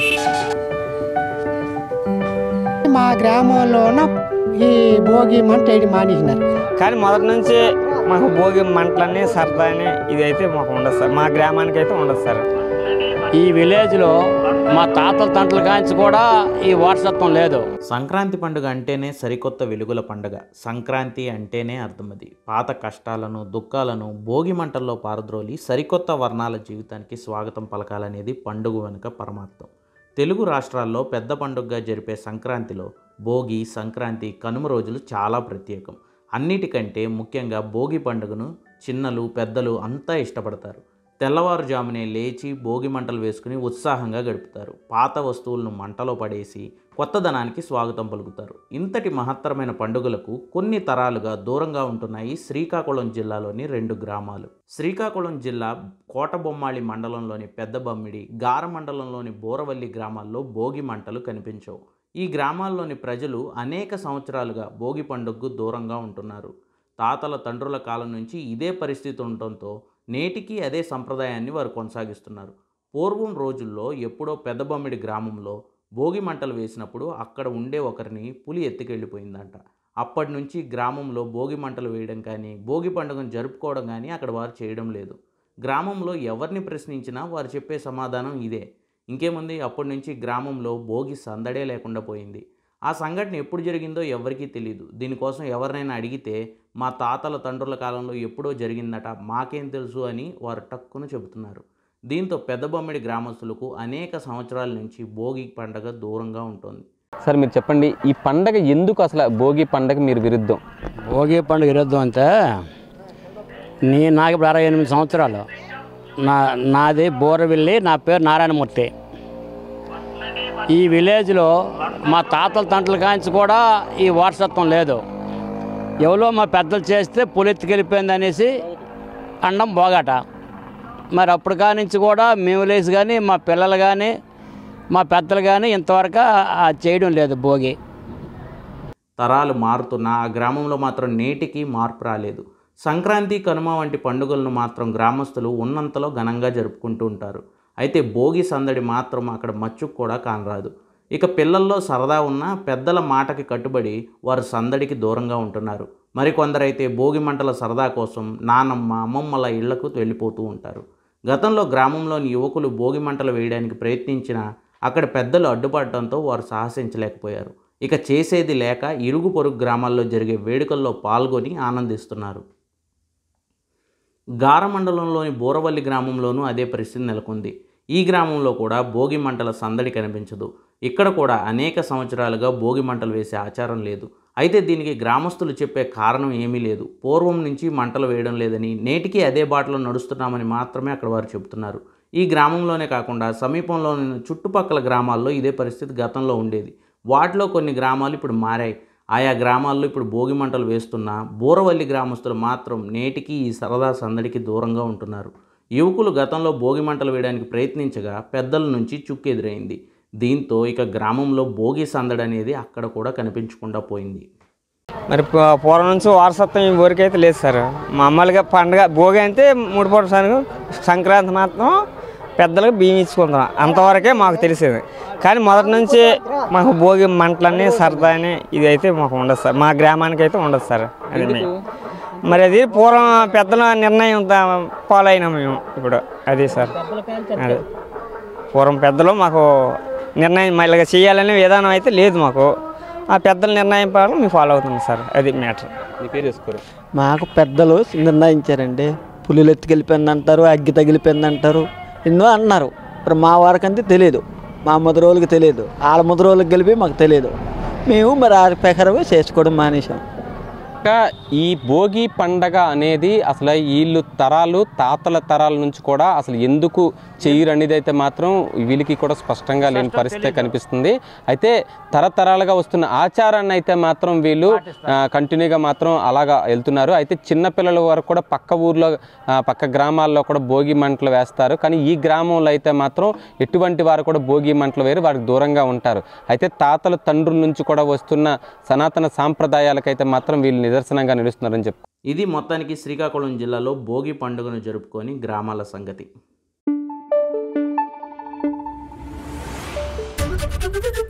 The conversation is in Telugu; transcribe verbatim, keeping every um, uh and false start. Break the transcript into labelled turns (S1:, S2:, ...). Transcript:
S1: మా గ్రామంలోన ఈ భోగి మంట వేయడం మానేసినారు.
S2: కానీ మొదటి నుంచి మాకు భోగి మంటలన్నీ సరదాని ఇదైతే మాకు ఉండదు సార్. మా గ్రామానికి అయితే ఉండదు సార్.
S3: ఈ విలేజ్లో మా తాతల తంటల కాంచి కూడా ఈ వారసత్వం లేదు.
S4: సంక్రాంతి పండుగ అంటేనే సరికొత్త వెలుగుల పండుగ. సంక్రాంతి అంటేనే అర్థమది. పాత కష్టాలను దుఃఖాలను భోగి మంటల్లో పారద్రోలి సరికొత్త వర్ణాల జీవితానికి స్వాగతం పలకాలనేది పండుగ వెనుక పరమార్థం. తెలుగు రాష్ట్రాల్లో పెద్ద పండుగగా జరిపే సంక్రాంతిలో భోగి, సంక్రాంతి, కనుమ రోజులు చాలా ప్రత్యేకం. అన్నిటికంటే ముఖ్యంగా భోగి పండుగను చిన్నలు పెద్దలు అంతా ఇష్టపడతారు. తెల్లవారుజామునే లేచి భోగి మంటలు వేసుకుని ఉత్సాహంగా గడుపుతారు. పాత వస్తువులను మంటలో పడేసి కొత్తదనానికి స్వాగతం పలుకుతారు. ఇంతటి మహత్తరమైన పండుగలకు కొన్ని తరాలుగా దూరంగా ఉంటున్నాయి శ్రీకాకుళం జిల్లాలోని రెండు గ్రామాలు. శ్రీకాకుళం జిల్లా కోటబొమ్మాళి మండలంలోని పెద్దబమ్మిడి, గార మండలంలోని బోరవల్లి గ్రామాల్లో భోగి మంటలు కనిపించవు. ఈ గ్రామాల్లోని ప్రజలు అనేక సంవత్సరాలుగా భోగి పండుగకు దూరంగా ఉంటున్నారు. తాతల తండ్రుల కాలం నుంచి ఇదే పరిస్థితి ఉండటంతో నేటికి అదే సంప్రదాయాన్ని వారు కొనసాగిస్తున్నారు. పూర్వం రోజుల్లో ఎప్పుడో పెద్దబొమ్మిడి గ్రామంలో భోగి మంటలు వేసినప్పుడు అక్కడ ఉండే ఒకరిని పులి ఎత్తుకెళ్ళిపోయిందంట. అప్పటి నుంచి గ్రామంలో భోగి మంటలు వేయడం కానీ భోగి పండుగను జరుపుకోవడం కానీ అక్కడ వారు చేయడం లేదు. గ్రామంలో ఎవరిని ప్రశ్నించినా వారు చెప్పే సమాధానం ఇదే. ఇంకేముంది, అప్పటి నుంచి గ్రామంలో భోగి సందడే లేకుండా పోయింది. ఆ సంఘటన ఎప్పుడు జరిగిందో ఎవరికీ తెలియదు. దీనికోసం ఎవరినైనా అడిగితే మా తాతల తండ్రుల కాలంలో ఎప్పుడో జరిగిందట, మాకేం తెలుసు అని వారు టక్కును చెబుతున్నారు. దీంతో పెద్దబొమ్మిడి గ్రామస్తులకు అనేక సంవత్సరాల నుంచి భోగి పండుగ దూరంగా ఉంటుంది.
S5: సార్ మీరు చెప్పండి, ఈ పండగ ఎందుకు అసలు భోగి పండగ మీరు విరుద్ధం?
S3: భోగి పండుగ విరుద్ధం అంటే నీ నాకు ఇప్పుడు అరవై ఎనిమిది సంవత్సరాలు. నా నాది బోరవెల్లి, నా పేరు నారాయణమూర్తి. ఈ విలేజ్లో మా తాతల తంటల కాంచి కూడా ఈ వారసత్వం లేదు. ఎవరో మా పెద్దలు చేస్తే పులెత్తుకెళ్ళిపోయింది అనేసి అండం బోగాట. మరి అప్పుడు కానించి కూడా మేము లేచి కానీ మా పిల్లలు కానీ మా పెద్దలు కానీ ఇంతవరకు చేయడం లేదు భోగి.
S4: తరాలు మారుతున్నా ఆ గ్రామంలో మాత్రం నేటికి మార్పు రాలేదు. సంక్రాంతి, కనుమ వంటి పండుగలను మాత్రం గ్రామస్తులు ఉన్నంతలో ఘనంగా జరుపుకుంటూ ఉంటారు. అయితే భోగి సందడి మాత్రం అక్కడ మచ్చుకు కూడా కానరాదు. ఇక పిల్లల్లో సరదా ఉన్న పెద్దల మాటకి కట్టుబడి వారు సందడికి దూరంగా ఉంటున్నారు. మరికొందరైతే భోగి మంటల సరదా కోసం నానమ్మ, అమ్మమ్మల ఇళ్లకు వెళ్ళిపోతూ ఉంటారు. గతంలో గ్రామంలోని యువకులు భోగి మంటలు వేయడానికి ప్రయత్నించినా అక్కడ పెద్దలు అడ్డుపడటంతో వారు సాహసించలేకపోయారు. ఇక చేసేది లేక ఇరుగు పొరుగు గ్రామాల్లో జరిగే వేడుకల్లో పాల్గొని ఆనందిస్తున్నారు. గార మండలంలోని బోరవల్లి గ్రామంలోనూ అదే పరిస్థితి నెలకొంది. ఈ గ్రామంలో కూడా భోగి మంటల సందడి కనిపించదు. ఇక్కడ కూడా అనేక సంవత్సరాలుగా భోగి మంటలు వేసే ఆచారం లేదు. అయితే దీనికి గ్రామస్తులు చెప్పే కారణం ఏమీ లేదు. పూర్వం నుంచి మంటలు వేయడం లేదని, నేటికి అదే బాటలో నడుస్తున్నామని మాత్రమే అక్కడ వారు చెబుతున్నారు. ఈ గ్రామంలోనే కాకుండా సమీపంలోని చుట్టుపక్కల గ్రామాల్లో ఇదే పరిస్థితి గతంలో ఉండేది. వాటిలో కొన్ని గ్రామాలు ఇప్పుడు మారాయి. ఆయా గ్రామాల్లో ఇప్పుడు భోగి మంటలు వేస్తున్న బోరవల్లి గ్రామస్తులు మాత్రం నేటికి ఈ సరదా సందడికి దూరంగా ఉంటున్నారు. యువకులు గతంలో భోగి మంటలు వేయడానికి ప్రయత్నించగా పెద్దల నుంచి చుక్కు ఎదురైంది. దీంతో ఇక గ్రామంలో భోగి సందడి అనేది అక్కడ కూడా కనిపించకుండా పోయింది.
S2: మరి పూర్వం నుంచి వారసత్వం ఈ ఊరికైతే లేదు సార్. మామూలుగా పండుగ భోగి అంటే మూడు పూట సంక్రాంతి మాత్రం పెద్దలకు బియ్యం ఇచ్చుకుంటాం, అంతవరకే మాకు తెలిసేది. కానీ మొదటి నుంచి మాకు భోగి మంటలన్నీ సరదాని ఇదైతే మాకు ఉండదు సార్. మా గ్రామానికి అయితే ఉండదు సార్. అది మరి అది పూర్వం పెద్దల నిర్ణయం ఫాలో అయినాం మేము ఇప్పుడు. అది సార్, అదే పూర్వం పెద్దలు మాకు నిర్ణయం మళ్ళీ చేయాలనే విధానం అయితే లేదు మాకు. ఆ పెద్దల నిర్ణయం ప్రకారం మేము ఫాలో అవుతున్నాం సార్. అది మ్యాటర్.
S5: మీ పేరు చేసుకోరు.
S6: మాకు పెద్దలు నిర్ణయించారండి. పులిలు ఎత్తుకెళ్ళిపోయింది అంటారు, అగ్గి తగిలిపోయింది అంటారు, ఎన్నో అన్నారు. ఇప్పుడు మా వారికంతే తెలియదు, మా ముద్రోళ్ళకి తెలియదు, వాళ్ళ ముద్రోళ్ళకి గెలిపి మాకు తెలియదు. మేము మరి ఆ ప్రకారమే చేసుకోవడం మానేసాం.
S5: ఈ భోగి పండగ అనేది అసలు వీళ్ళు తరాలు తాతల తరాల నుంచి కూడా అసలు ఎందుకు చేయరు అనేది అయితే మాత్రం వీళ్ళకి కూడా స్పష్టంగా లేని పరిస్థితి కనిపిస్తుంది. అయితే తరతరాలుగా వస్తున్న ఆచారాన్ని అయితే మాత్రం వీళ్ళు కంటిన్యూగా మాత్రం అలాగా వెళ్తున్నారు. అయితే చిన్నపిల్లల వరకు కూడా పక్క ఊర్లో పక్క గ్రామాల్లో కూడా భోగి మంటలు వేస్తారు. కానీ ఈ గ్రామంలో అయితే మాత్రం ఎటువంటి వారు కూడా భోగి మంటలు వేరు, వారికి దూరంగా ఉంటారు. అయితే తాతల తండ్రుల నుంచి కూడా వస్తున్న సనాతన సాంప్రదాయాలకైతే మాత్రం వీళ్ళు నిదర్శనంగా నిలుస్తున్నారని చెప్పారు.
S4: ఇది మొత్తానికి శ్రీకాకుళం జిల్లాలో భోగి పండుగను జరుపుకొని గ్రామాల సంగతి.
S7: Thank you.